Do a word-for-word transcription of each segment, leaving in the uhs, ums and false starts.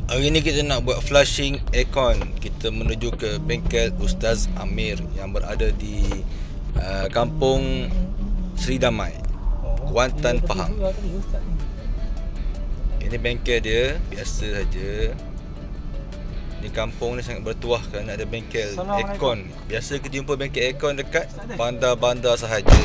Hari ni kita nak buat flushing aircon. Kita menuju ke bengkel Ustaz Amir yang berada di uh, kampung Seri Damai, Kuantan, Pahang. Ini bengkel dia, biasa saja. Di kampung ni sangat bertuah kerana ada bengkel aircon. Biasa kita jumpa bengkel aircon dekat bandar-bandar sahaja.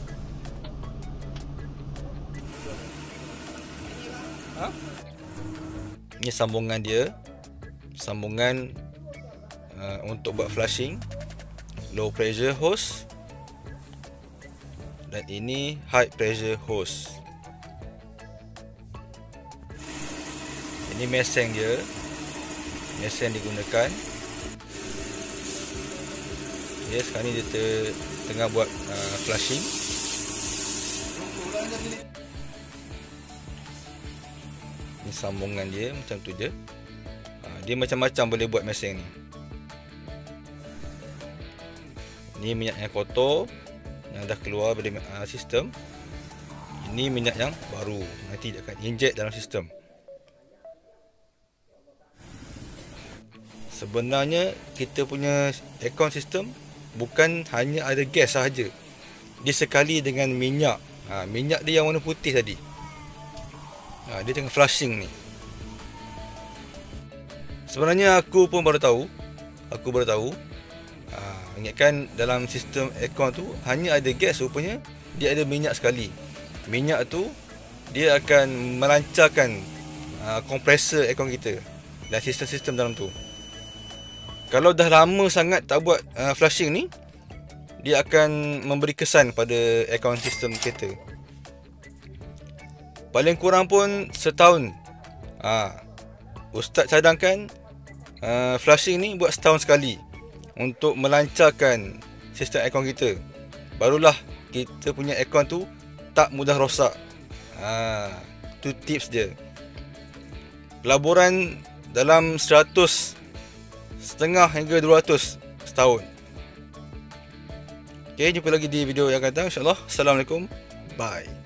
Ha? Ini sambungan dia, sambungan uh, untuk buat flushing, low pressure hose, dan ini high pressure hose. Ini mesin dia, mesin digunakan. Ya, sekarang ni dia tengah buat uh, flushing. Ini sambungan dia macam tu je. uh, Dia macam-macam boleh buat mesin ni. Ini minyak yang kotor yang dah keluar dari uh, sistem. Ini minyak yang baru, nanti dia akan inject dalam sistem. Sebenarnya kita punya aircon system bukan hanya ada gas sahaja. Dia sekali dengan minyak. ha, Minyak dia yang warna putih tadi. ha, Dia tengah flushing ni. Sebenarnya aku pun baru tahu Aku baru tahu ha, Ingatkan dalam sistem aircon tu hanya ada gas, rupanya dia ada minyak sekali. Minyak tu dia akan melancarkan ha, kompresor aircon kita dan sistem-sistem dalam tu. Kalau dah lama sangat tak buat uh, flushing ni, dia akan memberi kesan pada aircon sistem kereta. Paling kurang pun setahun. ha, Ustaz cadangkan uh, flushing ni buat setahun sekali untuk melancarkan sistem aircon kita. Barulah kita punya aircon tu tak mudah rosak. ha, Tu tips dia. Pelaburan dalam seratus setengah hingga dua ratus setahun. Okay, jumpa lagi di video yang akan datang, insyaAllah. Assalamualaikum. Bye.